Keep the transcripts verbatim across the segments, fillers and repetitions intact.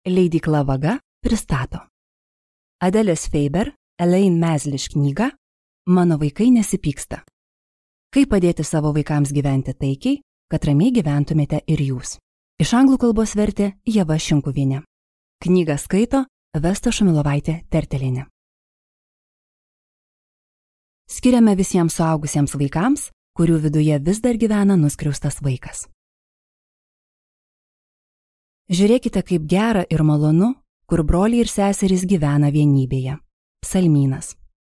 Leidykla Vaga pristato Adelės Faber, Elaine Mazlish knygą Mano vaikai nesipyksta. Kaip padėti savo vaikams gyventi taikiai, kad ramiai gyventumėte ir jūs. Iš anglų kalbos vertė Ieva Šimkuvienė. Knygą skaito Vesta Šumilovaitė Tertelienė. Skiriame visiems suaugusiems vaikams, kurių viduje vis dar gyvena nuskriaustas vaikas. Žiūrėkite, kaip gera ir malonu, kur broliai ir seserys gyvena vienybėje. Psalmynas.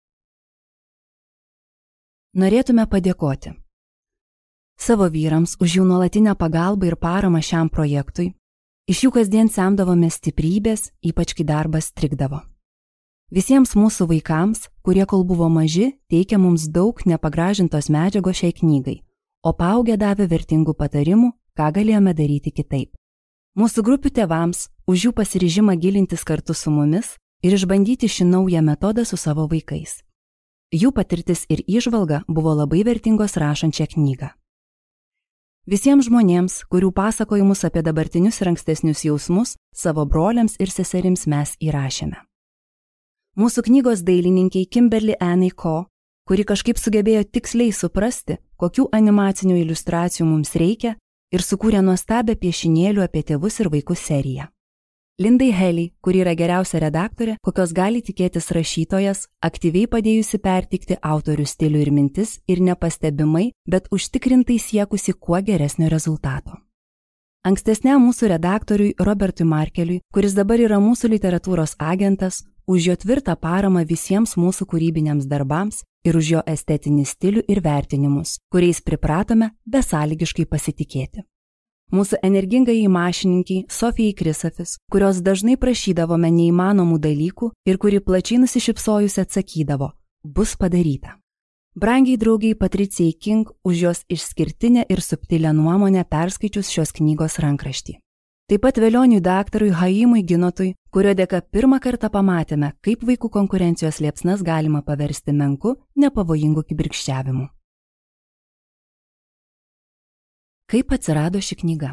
Norėtume padėkoti savo vyrams už jų nuolatinę pagalbą ir paramą šiam projektui. Iš jų kasdien semdavome stiprybės, ypač kai darbas strigdavo. Visiems mūsų vaikams, kurie kol buvo maži, teikė mums daug nepagražintos medžiagos šiai knygai, o paaugę davė vertingų patarimų, ką galėjome daryti kitaip. Mūsų grupių tėvams už jų pasiryžimą gilintis kartu su mumis ir išbandyti šį naują metodą su savo vaikais. Jų patirtis ir įžvalga buvo labai vertingos rašant šią knygą. Visiems žmonėms, kurių pasakojimus apie dabartinius ir ankstesnius jausmus, savo broliams ir seserims mes įrašėme. Mūsų knygos dailininkiai Kimberly Annie Ko, kuri kažkaip sugebėjo tiksliai suprasti, kokių animacinių iliustracijų mums reikia, ir sukūrė nuostabią piešinėlių apie tėvus ir vaikus seriją. Lindai Haley, kuri yra geriausia redaktorė, kokios gali tikėtis rašytojas, aktyviai padėjusi pertikti autorių stilių ir mintis ir nepastebimai, bet užtikrintai siekusi kuo geresnio rezultato. Ankstesniam mūsų redaktoriui Robertui Markeliui, kuris dabar yra mūsų literatūros agentas, už jo tvirtą paramą visiems mūsų kūrybiniams darbams ir už jo estetinį stilių ir vertinimus, kuriais pripratome besąlygiškai pasitikėti. Mūsų energingai mašininkiai Sofijai Krisafis, kurios dažnai prašydavome neįmanomų dalykų ir kuri plačiai nusišypsojusi atsakydavo, bus padaryta. Brangiai draugiai Patricijai King už jos išskirtinę ir subtilę nuomonę perskaičius šios knygos rankraštį. Taip pat velioniui daktarui Haimui Ginotui, kurio dėka pirmą kartą pamatėme, kaip vaikų konkurencijos liepsnas galima paversti menku, nepavojingu kibirkščiavimu. Kaip atsirado ši knyga?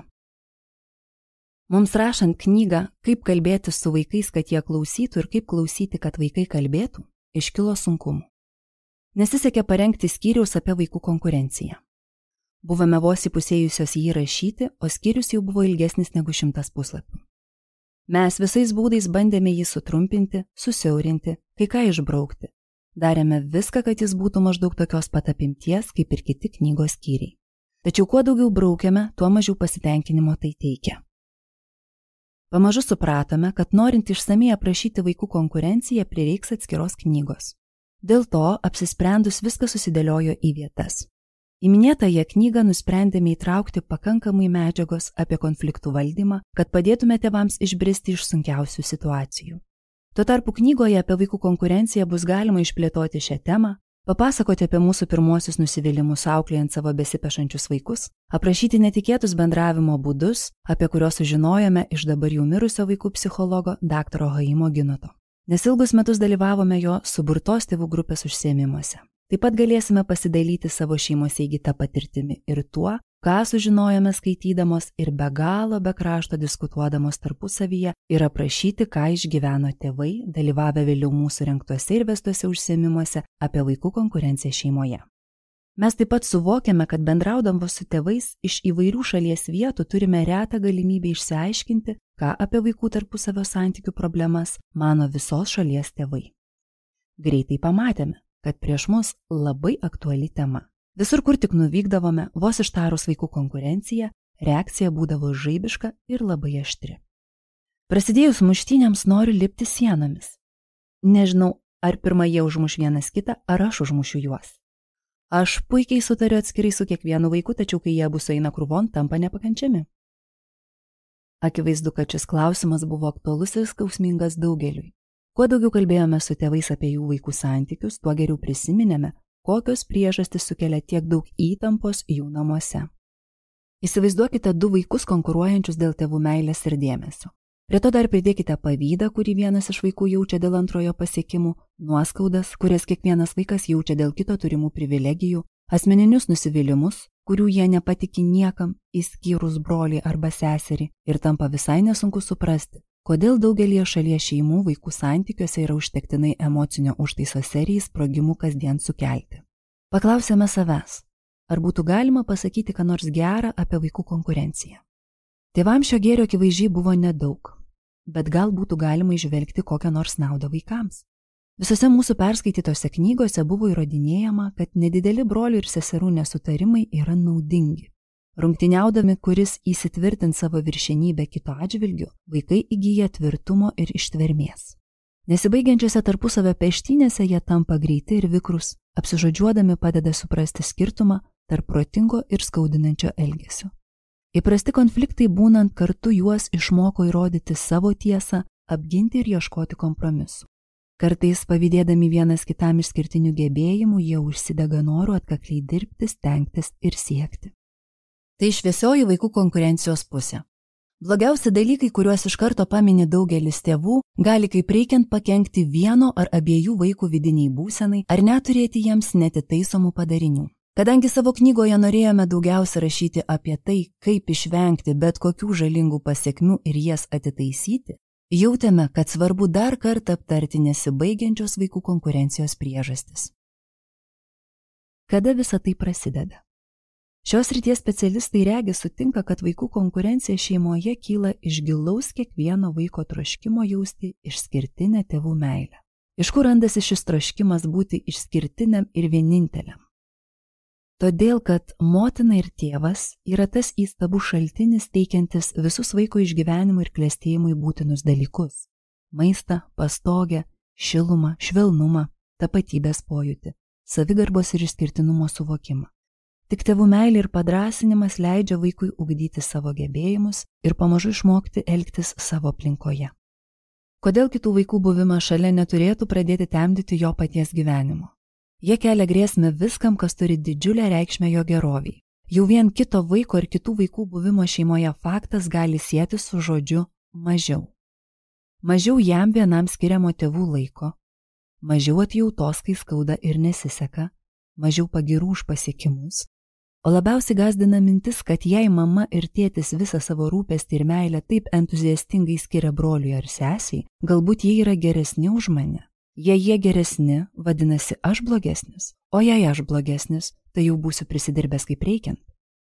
Mums rašant knygą, kaip kalbėti su vaikais, kad jie klausytų ir kaip klausyti, kad vaikai kalbėtų, iškilo sunkumų. Nesisekė parengti skyriaus apie vaikų konkurenciją. Buvome vos įpusėjusios jį rašyti, o skyrius jau buvo ilgesnis negu šimtas puslapių. Mes visais būdais bandėme jį sutrumpinti, susiaurinti, kai ką išbraukti. Darėme viską, kad jis būtų maždaug tokios pat apimties, kaip ir kiti knygos skyriai. Tačiau kuo daugiau braukėme, tuo mažiau pasitenkinimo tai teikia. Pamažu supratome, kad norint išsamiai aprašyti vaikų konkurenciją, prireiks atskiros knygos. Dėl to, apsisprendus, viskas susidėliojo į vietas. Į minėtąją knygą nusprendėme įtraukti pakankamai medžiagos apie konfliktų valdymą, kad padėtume tėvams išbristi iš sunkiausių situacijų. Tuo tarpu knygoje apie vaikų konkurenciją bus galima išplėtoti šią temą, papasakoti apie mūsų pirmuosius nusivylimus auklėjant savo besipešančius vaikus, aprašyti netikėtus bendravimo būdus, apie kuriuos sužinojome iš dabar jau mirusio vaikų psichologo daktaro Haimo Ginoto. Nes ilgus metus dalyvavome jo suburtos tėvų grupės užsiėmimuose. Taip pat galėsime pasidalyti savo šeimose įgytą patirtimi ir tuo, ką sužinojome skaitydamos ir be galo be krašto diskutuodamos tarpusavyje ir aprašyti, ką išgyveno tėvai, dalyvavę vėliau mūsų rengtuose ir vestuose užsiėmimuose apie vaikų konkurenciją šeimoje. Mes taip pat suvokiame, kad bendraudamos su tėvais iš įvairių šalies vietų turime retą galimybę išsiaiškinti, ką apie vaikų tarpusavio santykių problemas mano visos šalies tėvai. Greitai pamatėme, kad prieš mus labai aktuali tema. Visur, kur tik nuvykdavome, vos ištarus vaikų konkurenciją, reakcija būdavo žaibiška ir labai aštri. Prasidėjus muštynėms noriu lipti sienomis. Nežinau, ar pirmą jie užmuš vienas kitą, ar aš užmušiu juos. Aš puikiai sutariu atskirai su kiekvienu vaiku, tačiau kai jie abu sueina krūvon, tampa nepakančiami. Akivaizdu, kad šis klausimas buvo aktualus ir skausmingas daugeliui. Kuo daugiau kalbėjome su tėvais apie jų vaikų santykius, tuo geriau prisiminėme, kokios priežastys sukelia tiek daug įtampos jų namuose. Įsivaizduokite du vaikus konkuruojančius dėl tėvų meilės ir dėmesio. Prie to dar pridėkite pavydą, kurį vienas iš vaikų jaučia dėl antrojo pasiekimų, nuoskaudas, kurias kiekvienas vaikas jaučia dėl kito turimų privilegijų, asmeninius nusivylimus, kurių jie nepatiki niekam, išskyrus brolį arba seserį, ir tampa visai nesunku suprasti, Kodėl daugelie šalies šeimų vaikų santykiuose yra užtektinai emocinio užtaiso serijai sprogimų kasdien sukelti? Paklausėme savęs, ar būtų galima pasakyti ką nors gerą apie vaikų konkurenciją. Tėvams šio gėrio akivaizdžiai buvo nedaug, bet gal būtų galima įžvelgti kokią nors naudą vaikams. Visose mūsų perskaitytose knygose buvo įrodinėjama, kad nedideli brolių ir seserų nesutarimai yra naudingi. Rungtyniaudami, kuris įsitvirtint savo viršenybę kito atžvilgiu, vaikai įgyja tvirtumo ir ištvermės. Nesibaigiančiose tarpusavio peštynėse jie tampa greiti ir vikrus, apsižodžiuodami padeda suprasti skirtumą tarp protingo ir skaudinančio elgesio. Įprasti konfliktai būnant kartu juos išmoko įrodyti savo tiesą, apginti ir ieškoti kompromisų. Kartais pavydėdami vienas kitam išskirtinių gebėjimų, jie užsidega noru atkakliai dirbti, stengtis ir siekti. Tai šviesioji vaikų konkurencijos pusė. Blogiausi dalykai, kuriuos iš karto pamini daugelis tėvų, gali kaip reikiant pakenkti vieno ar abiejų vaikų vidiniai būsenai ar neturėti jiems netitaisomų padarinių. Kadangi savo knygoje norėjome daugiausia rašyti apie tai, kaip išvengti bet kokių žalingų pasekmių ir jas atitaisyti, jautėme, kad svarbu dar kartą aptarti nesibaigiančios vaikų konkurencijos priežastis. Kada visa tai prasideda? Šios srities specialistai regi sutinka, kad vaikų konkurencija šeimoje kyla iš gilaus kiekvieno vaiko troškimo jausti išskirtinę tėvų meilę. Iš kur randasi šis troškimas būti išskirtiniam ir vieninteliam? Todėl, kad motina ir tėvas yra tas įstabus šaltinis teikiantis visus vaiko išgyvenimui ir klestėjimui būtinus dalykus – maistą, pastogę, šilumą, švelnumą, tapatybės pojūtį, savigarbos ir išskirtinumo suvokimą. Tik tėvų meilė ir padrąsinimas leidžia vaikui ugdyti savo gebėjimus ir pamažu išmokti elgtis savo aplinkoje. Kodėl kitų vaikų buvimas šalia neturėtų pradėti temdyti jo paties gyvenimo? Jie kelia grėsmę viskam, kas turi didžiulę reikšmę jo geroviai. Jau vien kito vaiko ir kitų vaikų buvimo šeimoje faktas gali sieti su žodžiu mažiau. Mažiau jam vienam skiriamo tėvų laiko, mažiau atjautos, kai skauda ir nesiseka, mažiau pagirų už pasiekimus, o labiausiai gąsdina mintis, kad jei mama ir tėtis visą savo rūpestį ir meilę taip entuziastingai skiria broliui ar sesiai, galbūt jie yra geresni už mane. Jei jie geresni, vadinasi aš blogesnis, o jei aš blogesnis, tai jau būsiu prisidirbęs kaip reikiant.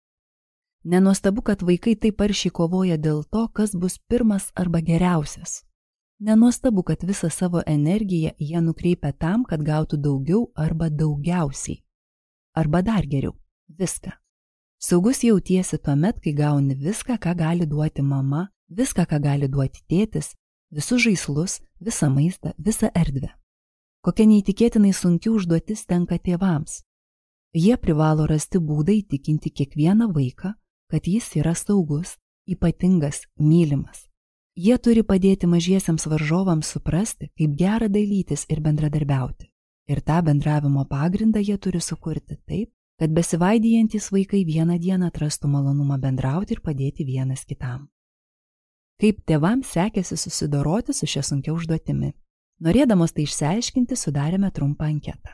Nenuostabu, kad vaikai taip aršiai kovoja dėl to, kas bus pirmas arba geriausias. Nenuostabu, kad visą savo energiją jie nukreipia tam, kad gautų daugiau arba daugiausiai. Arba dar geriau – viską. Saugus jautiesi tuomet, kai gauni viską, ką gali duoti mama, viską, ką gali duoti tėtis, visus žaislus, visą maistą, visą erdvę. Kokia neįtikėtinai sunki užduotis tenka tėvams. Jie privalo rasti būdą įtikinti kiekvieną vaiką, kad jis yra saugus, ypatingas, mylimas. Jie turi padėti mažiesiems varžovams suprasti, kaip gera dalytis ir bendradarbiauti. Ir tą bendravimo pagrindą jie turi sukurti taip, kad besivaidijantis vaikai vieną dieną atrastų malonumą bendrauti ir padėti vienas kitam. Kaip tėvams sekėsi susidoroti su šia sunkia užduotimi? Norėdamos tai išsiaiškinti, sudarėme trumpą anketą.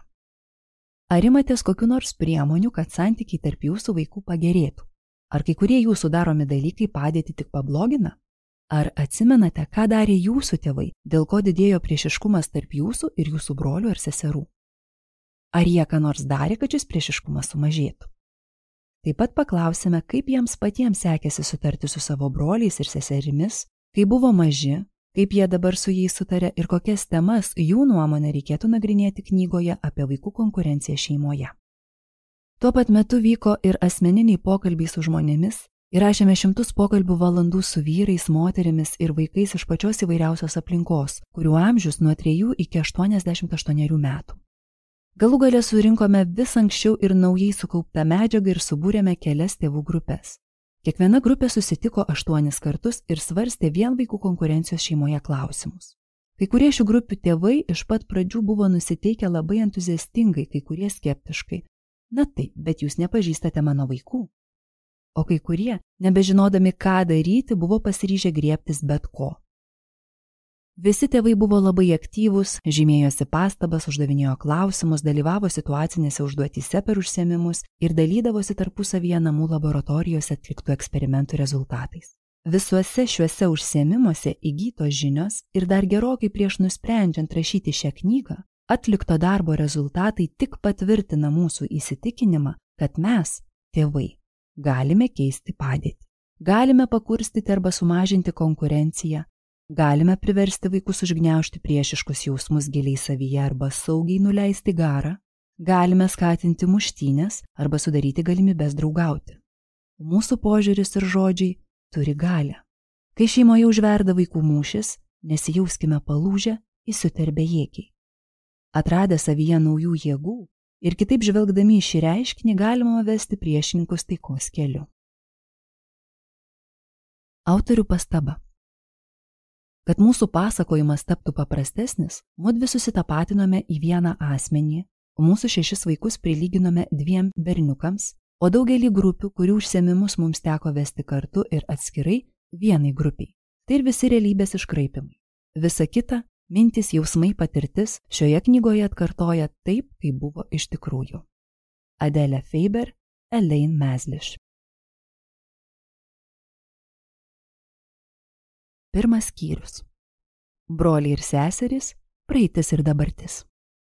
Ar imatės kokiu nors priemonių, kad santykiai tarp jūsų vaikų pagerėtų? Ar kai kurie jūsų daromi dalykai padėtį tik pablogina? Ar atsimenate, ką darė jūsų tėvai, dėl ko didėjo priešiškumas tarp jūsų ir jūsų brolių ar seserų? Ar jie ką nors darė, kad šis priešiškumas sumažėtų? Taip pat paklausėme, kaip jiems patiems sekėsi sutarti su savo broliais ir seserimis, kai buvo maži, kaip jie dabar su jais sutarė ir kokias temas jų nuomonę reikėtų nagrinėti knygoje apie vaikų konkurenciją šeimoje. Tuo pat metu vyko ir asmeniniai pokalbiai su žmonėmis, įrašėme šimtus pokalbių valandų su vyrais, moterimis ir vaikais iš pačios įvairiausios aplinkos, kurių amžius nuo trejų iki aštuoniasdešimt aštuonerių metų. Galų gale surinkome vis anksčiau ir naujai sukauptą medžiagą ir subūrėme kelias tėvų grupės. Kiekviena grupė susitiko aštuonis kartus ir svarstė vien vaikų konkurencijos šeimoje klausimus. Kai kurie šių grupių tėvai iš pat pradžių buvo nusiteikę labai entuziastingai, kai kurie skeptiškai. Na taip, bet jūs nepažįstate mano vaikų. O kai kurie, nebežinodami ką daryti, buvo pasiryžę griebtis bet ko. Visi tėvai buvo labai aktyvūs, žymėjosi pastabas, uždavinėjo klausimus, dalyvavo situacinėse užduotyse per užsiėmimus ir dalydavosi tarpusavyje namų laboratorijose atliktų eksperimentų rezultatais. Visuose šiuose užsiėmimuose įgytos žinios ir dar gerokai prieš nusprendžiant rašyti šią knygą, atlikto darbo rezultatai tik patvirtina mūsų įsitikinimą, kad mes, tėvai, galime keisti padėtį. Galime pakurstyti arba sumažinti konkurenciją, galime priversti vaikus užgniaužti priešiškus jausmus giliai savyje arba saugiai nuleisti garą, galime skatinti muštynės arba sudaryti galimybės draugauti. Mūsų požiūris ir žodžiai turi galią. Kai šeimoje užverda vaikų mūšis, nesijauskime palūžę, įsiutę ir bejėgiai. Atradę savyje naujų jėgų ir kitaip žvelgdami į šį reiškinį galima vesti priešininkus taikos keliu. Autorių pastaba. Kad mūsų pasakojimas taptų paprastesnis, mudvi susitapatinome į vieną asmenį, o mūsų šešis vaikus prilyginome dviem berniukams, o daugelį grupių, kurių užsiėmimus mums teko vesti kartu ir atskirai, vienai grupiai. Tai ir visi realybės iškraipimai. Visa kita, mintys, jausmai, patirtis šioje knygoje atkartoja taip, kaip buvo iš tikrųjų. Adelė Faber, Elaine Mazlish. Pirmas skyrius. Broliai ir seserys, praeitis ir dabartis.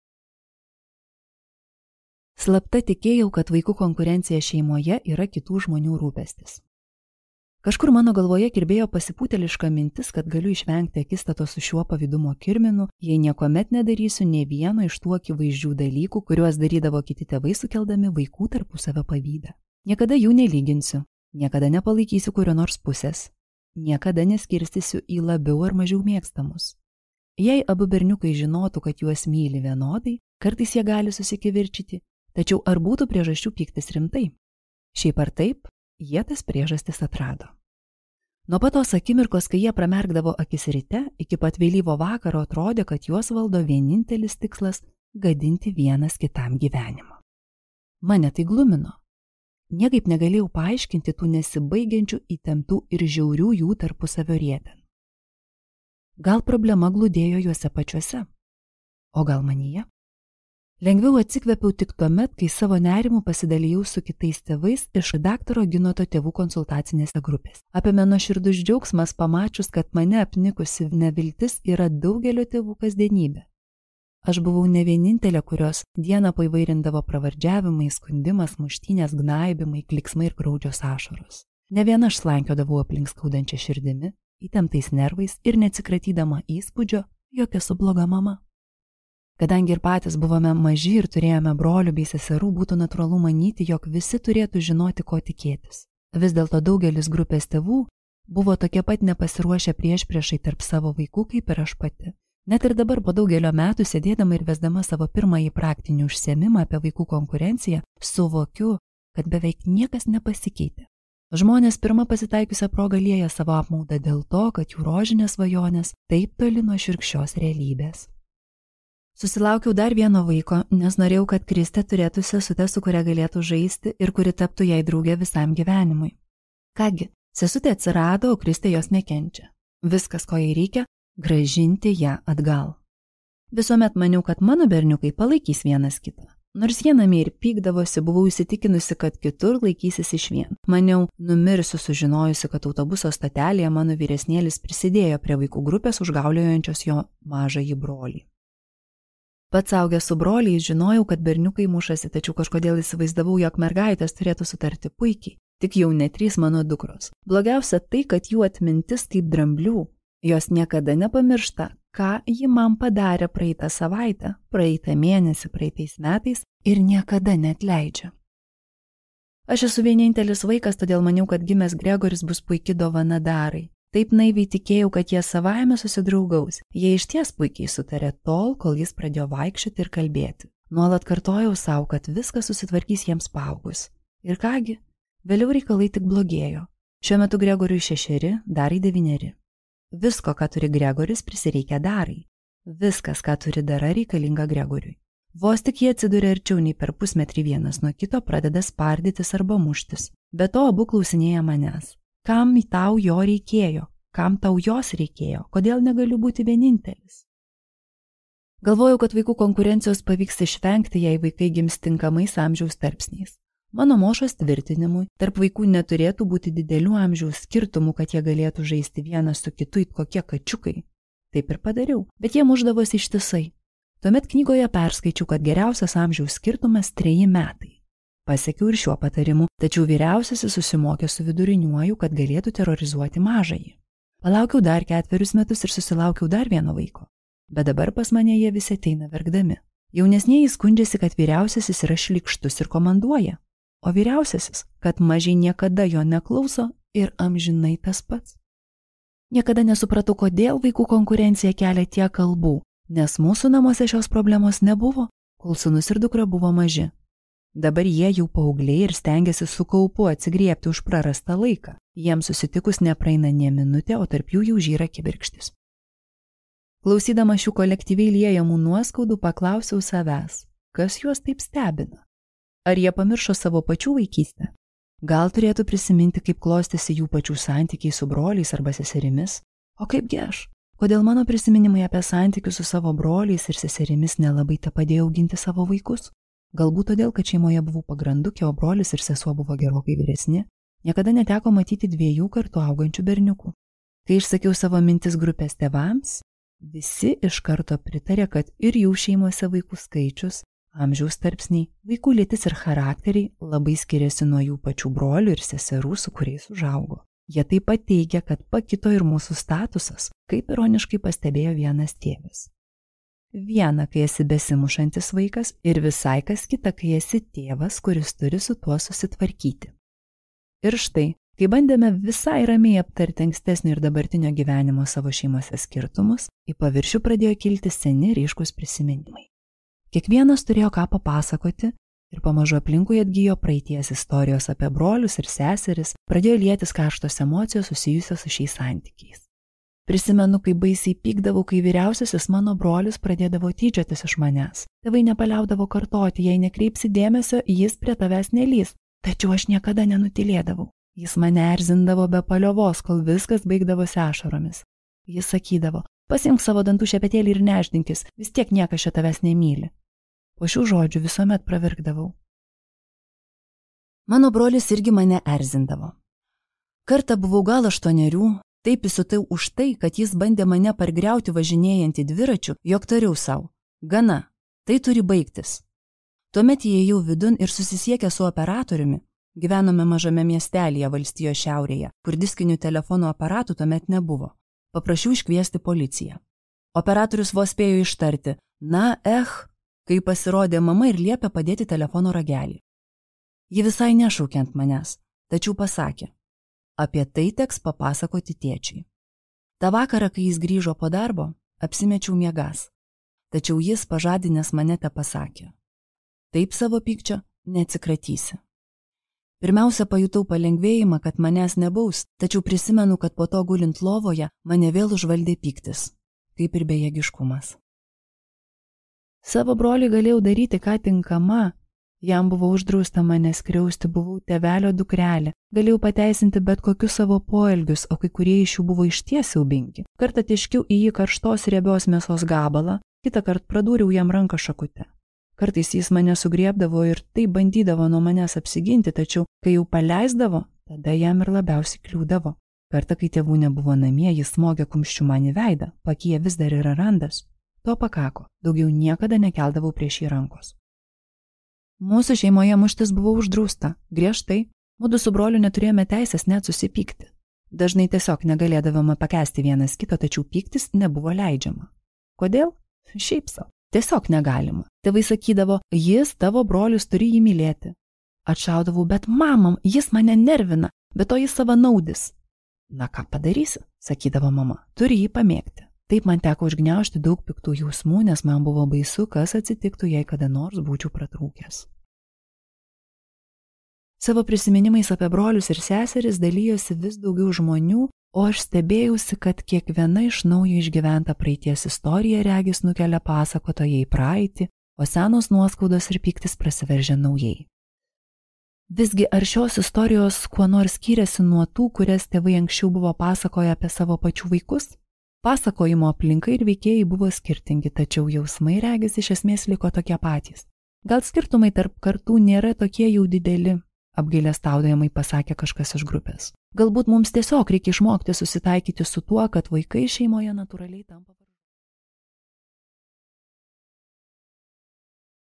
Slapta tikėjau, kad vaikų konkurencija šeimoje yra kitų žmonių rūpestis. Kažkur mano galvoje kirbėjo pasipūteliška mintis, kad galiu išvengti akistatos su šiuo pavydumo kirminu, jei niekuomet nedarysiu nė vieno iš tų akivaizdžių dalykų, kuriuos darydavo kiti tėvai sukeldami vaikų tarpusavio pavydą. Niekada jų nelyginsiu, niekada nepalaikysiu kurio nors pusės, niekada neskirstysiu į labiau ar mažiau mėgstamus. Jei abu berniukai žinotų, kad juos myli vienodai, kartais jie gali susikivirčyti, tačiau ar būtų priežasčių pyktis rimtai? Šiaip ar taip, jie tas priežastis atrado. Nuo pat tos akimirkos, kai jie pramerkdavo akis ryte, iki pat vėlyvo vakaro atrodė, kad juos valdo vienintelis tikslas – gadinti vienas kitam gyvenimą. Mane tai glumino. Niekaip negalėjau paaiškinti tų nesibaigiančių įtemptų ir žiaurių jų tarpusavio rietenų. Gal problema glūdėjo juose pačiuose? O gal manyje? Lengviau atsikvėpiau tik tuomet, kai savo nerimu pasidalijau su kitais tėvais iš daktaro Ginoto tėvų konsultacinėse grupėse. Apėmė nuoširdus džiaugsmas pamačius, kad mane apnikusi neviltis yra daugelio tėvų kasdienybė. Aš buvau ne vienintelė, kurios dieną paįvairindavo pravardžiavimai, skundimas, muštynės, gnaibimai, kliksmai ir graudžios ašaros. Ne viena aš slankiodavau aplink skaudančią širdimi, įtemptais nervais ir neatsikratydama įspūdžio, jog esu bloga mama. Kadangi ir patys buvome maži ir turėjome brolių bei seserų, būtų natūralu manyti, jog visi turėtų žinoti, ko tikėtis. Vis dėlto daugelis grupės tėvų buvo tokie pat nepasiruošę priešpriešai tarp savo vaikų, kaip ir aš pati. Net ir dabar po daugelio metų, sėdėdama ir vesdama savo pirmąjį praktinį užsiėmimą apie vaikų konkurenciją, suvokiu, kad beveik niekas nepasikeitė. Žmonės pirmą pasitaikiusią progą lieja savo apmaudą dėl to, kad jų rožinės svajonės taip toli nuo šiurkščios realybės. Susilaukiau dar vieno vaiko, nes norėjau, kad Kristė turėtų sesutę, su kuria galėtų žaisti ir kuri taptų jai draugė visam gyvenimui. Kągi, sesutė atsirado, o Kristė jos nekenčia. Viskas, ko jai reikia, grąžinti ją atgal. Visuomet maniau, kad mano berniukai palaikys vienas kitą. Nors jie namie ir pykdavosi, buvau įsitikinusi, kad kitur laikysis išvien. Maniau, numirsiu sužinojusi, kad autobuso stotelėje mano vyresnėlis prisidėjo prie vaikų grupės užgauliojančios jo mažąjį brolį. Pats augęs su broliais žinojau, kad berniukai mušasi, tačiau kažkodėl įsivaizdavau, jog mergaitės turėtų sutarti puikiai. Tik jau ne trys mano dukros. Blogiausia tai, kad jų atmintis kaip dramblių. Jos niekada nepamiršta, ką ji man padarė praeitą savaitę, praeitą mėnesį, praeitais metais ir niekada neatleidžia. Aš esu vienintelis vaikas, todėl maniau, kad gimęs Gregoris bus puikiai dovana Darai. Taip naiviai tikėjau, kad jie savaime susidraugaus. Jie išties puikiai sutarė tol, kol jis pradėjo vaikščioti ir kalbėti. Nuolat kartojau savo, kad viskas susitvarkys jiems paaugus. Ir kągi, vėliau reikalai tik blogėjo. Šiuo metu Gregoriui šešeri, Darai devyneri. Visko, ką turi Gregoris, prisireikia Darai. Viskas, ką turi Dara, reikalinga Gregoriui. Vos tik jie atsiduria arčiau nei per pusmetrį vienas nuo kito, pradeda spardytis arba muštis. Be to abu klausinėja manęs. Kam tau jo reikėjo? Kam tau jos reikėjo? Kodėl negaliu būti vienintelis? Galvojau, kad vaikų konkurencijos pavyks išvengti, jei vaikai gims tinkamais amžiaus tarpsniais. Mano mošos tvirtinimui, tarp vaikų neturėtų būti didelių amžiaus skirtumų, kad jie galėtų žaisti vienas su kitu it kokie kačiukai. Taip ir padariau, bet jie muždavosi ištisai. Tuomet knygoje perskaičiau, kad geriausias amžiaus skirtumas treji metai. Pasiekiau ir šiuo patarimu, tačiau vyriausiasis susimokė su viduriniuoju, kad galėtų terorizuoti mažąjį. Palaukiau dar ketverius metus ir susilaukiau dar vieno vaiko. Bet dabar pas mane jie visi ateina verkdami. Jaunesnieji skundžiasi, kad vyriausiasis yra šlykštus ir komanduoja, o vyriausiasis, kad mažiai niekada jo neklauso ir amžinai tas pats. Niekada nesupratau, kodėl vaikų konkurencija kelia tiek kalbų, nes mūsų namuose šios problemos nebuvo, kol sūnus ir dukra buvo maži. Dabar jie jau paaugliai ir stengiasi su kaupu atsigriebti už prarastą laiką. Jiems susitikus nepraeina nė minutė, o tarp jų jau žyra kibirkštis. Klausydama šių kolektyviai liejamų nuoskaudų paklausiau savęs, kas juos taip stebina. Ar jie pamiršo savo pačių vaikystę? Gal turėtų prisiminti, kaip klostėsi jų pačių santykiai su broliais arba seserimis? O kaipgi aš? Kodėl mano prisiminimai apie santykius su savo broliais ir seserimis nelabai te padėjo auginti savo vaikus? Galbūt todėl, kad šeimoje buvau pagrandukė, o brolis ir sesuo buvo gerokai vyresni, niekada neteko matyti dviejų kartų augančių berniukų. Kai išsakiau savo mintis grupės tėvams, visi iš karto pritarė, kad ir jų šeimose vaikų skaičius, amžiaus tarpsniai, vaikų lytis ir charakteriai labai skiriasi nuo jų pačių brolių ir seserų, su kuriais užaugo. Jie taip pat teigia, kad pakito ir mūsų statusas, kaip ironiškai pastebėjo vienas tėvas. Viena, kai esi besimušantis vaikas ir visai kas kita, kai esi tėvas, kuris turi su tuo susitvarkyti. Ir štai, kai bandėme visai ramiai aptarti ankstesnio ir dabartinio gyvenimo savo šeimose skirtumus, į paviršių pradėjo kilti seni ryškus prisiminimai. Kiekvienas turėjo ką papasakoti ir pamažu aplinkui atgijo praeities istorijos apie brolius ir seseris, pradėjo lietis karštos emocijos susijusios su šiais santykiais. Prisimenu, kai baisiai pykdavau, kai vyriausiasis mano brolis pradėdavo tyčiotis iš manęs. Tėvai nepaliaudavo kartoti, jei nekreipsi dėmesio, jis prie tavęs nelys, tačiau aš niekada nenutylėdavau. Jis mane erzindavo be paliovos, kol viskas baigdavosi ašaromis. Jis sakydavo, pasiimk savo dantų šepetėlį ir neždinkis, vis tiek niekas čia tavęs nemyli. Po šių žodžių visuomet pravirkdavau. Mano brolis irgi mane erzindavo. Kartą buvau gal aštuonerių, taip įsiutau už tai, kad jis bandė mane pargriauti važinėjantį dviračiu, jog tariau savo. Gana, tai turi baigtis. Tuomet įėjau vidun ir susisiekė su operatoriumi. Gyvenome mažame miestelėje valstijos šiaurėje, kur diskinių telefonų aparatų tuomet nebuvo. Paprašiau iškviesti policiją. Operatorius vos spėjo ištarti, na, eh, kai pasirodė mama ir liepė padėti telefono ragelį. Ji visai nešaukė ant manęs, tačiau pasakė, apie tai teks papasakoti tėčiui. Ta vakarą, kai jis grįžo po darbo, apsimečiau miegas, tačiau jis pažadinęs mane te pasakė, taip savo pykčio neatsikratysi. Pirmiausia, pajutau palengvėjimą, kad manęs nebaus, tačiau prisimenu, kad po to gulint lovoje mane vėl užvaldė pyktis, kaip ir bejėgiškumas. Savo brolį galėjau daryti ką tinkama, jam buvo uždrausta mane skriausti, buvau tėvelio dukrelė, galėjau pateisinti bet kokius savo poelgius, o kai kurie iš jų buvo išties siaubingi. Kartą tiškiau į jį karštos riebios mėsos gabalą, kitą kartą pradūriau jam ranką šakute. Kartais jis mane sugriebdavo ir taip bandydavo nuo manęs apsiginti, tačiau kai jau paleisdavo, tada jam ir labiausiai kliūdavo. Kartą, kai tėvų nebuvo namie, jis smogė kumščiu man į veidą, pakyje vis dar yra randas. To pakako, daugiau niekada nekeldavau prieš jį rankos. Mūsų šeimoje muštis buvo uždrausta, griežtai, mudu su broliu neturėjome teisės net susipykti. Dažnai tiesiog negalėdavome pakęsti vienas kito, tačiau pyktis nebuvo leidžiama. Kodėl? Šiaip savo. Tiesiog negalima. Tėvai sakydavo, jis tavo brolius turi jį mylėti. Atšaudavau, bet mamam, jis mane nervina, bet to jis savanaudis. Na ką padarysi, sakydavo mama, turi jį pamėgti. Taip man teko užgniaužti daug piktų jausmų, nes man buvo baisu, kas atsitiktų, jei kada nors būčiau pratrūkęs. Savo prisiminimais apie brolius ir seseris dalyjosi vis daugiau žmonių, o aš stebėjausi, kad kiekviena iš naujo išgyventa praeities istorija regis nukelia pasakotoją į praeitį, o senos nuoskaudos ir pyktis prasiveržia naujai. Visgi ar šios istorijos kuo nors skiriasi nuo tų, kurias tėvai anksčiau buvo pasakoję apie savo pačių vaikus? Pasakojimo aplinka ir veikėjai buvo skirtingi, tačiau jausmai regis iš esmės liko tokie patys. Gal skirtumai tarp kartų nėra tokie jau dideli, apgailestaudojamai pasakė kažkas iš grupės. Galbūt mums tiesiog reikia išmokti susitaikyti su tuo, kad vaikai šeimoje natūraliai tampa